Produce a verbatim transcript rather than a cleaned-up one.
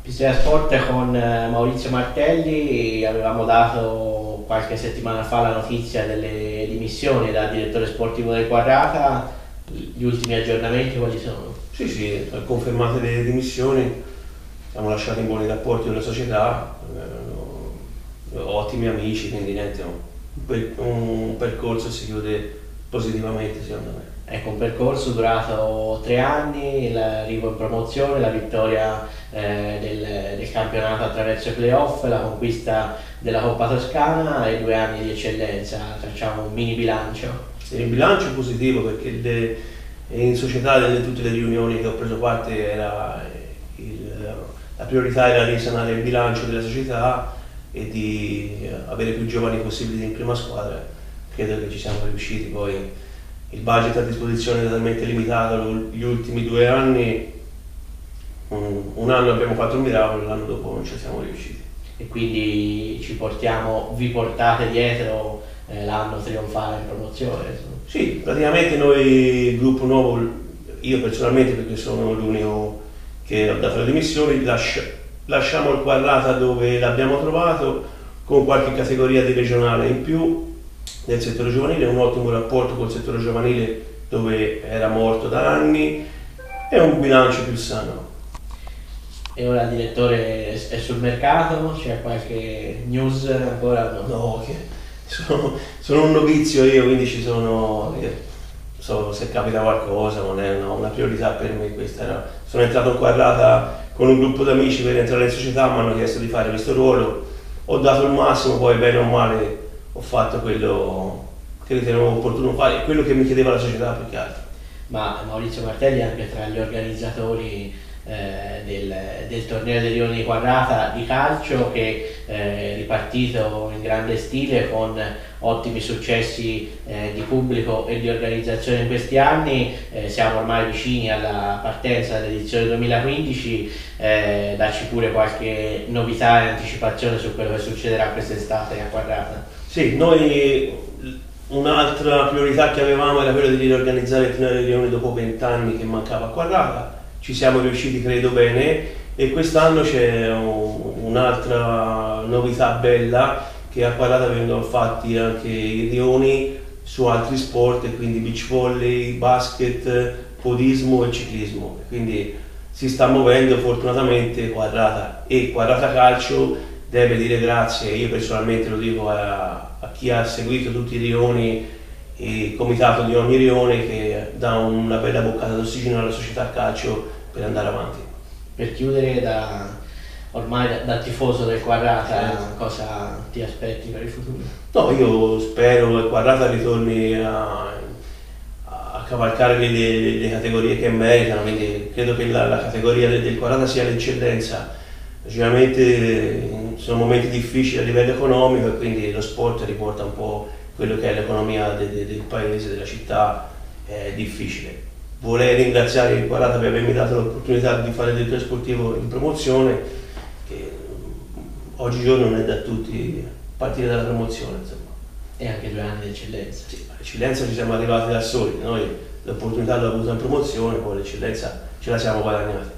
Pistoia Sport con Maurizio Martelli. Avevamo dato qualche settimana fa la notizia delle dimissioni da direttore sportivo del Quarrata. Gli ultimi aggiornamenti quali sono? Sì, sì, confermate le dimissioni, siamo lasciati in buoni rapporti con la società, eh, ottimi amici, quindi niente, un, un percorso si chiude positivamente secondo me. Ecco, un percorso durato tre anni, l'arrivo in promozione, la vittoria eh, del, del campionato attraverso i playoff, la conquista della Coppa Toscana e due anni di eccellenza. Facciamo un mini bilancio. Sì, il bilancio è positivo perché le, in società nelle tutte le riunioni che ho preso parte era il, la priorità era risanare il bilancio della società e di avere più giovani possibili in prima squadra. Credo che ci siamo riusciti. Poi il budget a disposizione è talmente limitato gli ultimi due anni, un, un anno abbiamo fatto un miracolo, l'anno dopo non ci siamo riusciti. E quindi ci portiamo, vi portate dietro eh, l'anno trionfale in promozione? Sì, praticamente noi, il gruppo nuovo, io personalmente perché sono l'unico che ho dato le dimissioni, lascia, lasciamo il Quarrata dove l'abbiamo trovato, con qualche categoria di regionale in più nel settore giovanile, un ottimo rapporto col settore giovanile dove era morto da anni e un bilancio più sano. E ora il direttore è sul mercato? C'è qualche news ancora? No, no che sono, sono un novizio io, quindi ci sono, so, se capita qualcosa non è una, una priorità per me questa. Era, sono entrato in Quarrata con un gruppo di amici per entrare in società, mi hanno chiesto di fare questo ruolo, ho dato il massimo, poi bene o male ho fatto quello che ritenevo opportuno fare e quello che mi chiedeva la società più che altro. Ma Maurizio Martelli è anche tra gli organizzatori eh, del, del torneo dei Lioni di Quarrata di calcio, che è eh, ripartito in grande stile con ottimi successi eh, di pubblico e di organizzazione in questi anni. Eh, siamo ormai vicini alla partenza dell'edizione duemilaquindici, eh, dacci pure qualche novità e anticipazione su quello che succederà quest'estate a Quarrata. Sì, noi un'altra priorità che avevamo era quella di riorganizzare il torneo dei Lioni dopo vent'anni che mancava a Quarrata. Ci siamo riusciti credo bene e quest'anno c'è un'altra novità bella, che a Quarrata vengono fatti anche i rioni su altri sport, quindi beach volley, basket, podismo e ciclismo. Quindi si sta muovendo fortunatamente Quarrata, e Quarrata Calcio deve dire grazie, io personalmente lo dico a, a chi ha seguito tutti i rioni e il comitato di ogni rione, che dà una bella boccata d'ossigeno alla società calcio per andare avanti. Per chiudere, da, ormai da, da tifoso del Quarrata, certo, cosa ti aspetti per il futuro? No, io spero che il Quarrata ritorni a, a cavalcare le, le, le categorie che meritano, quindi credo che la, la categoria del, del Quarrata sia l'eccellenza. Logicamente sono momenti difficili a livello economico e quindi lo sport riporta un po' quello che è l'economia de, de, del paese, della città, è difficile. Vorrei ringraziare il Quarrata per avermi dato l'opportunità di fare il direttore sportivo in promozione, che oggigiorno non è da tutti partire dalla promozione, insomma. E anche due anni di eccellenza. Sì, all'eccellenza ci siamo arrivati da soli, noi l'opportunità l'abbiamo avuta in promozione, poi l'eccellenza ce la siamo guadagnata.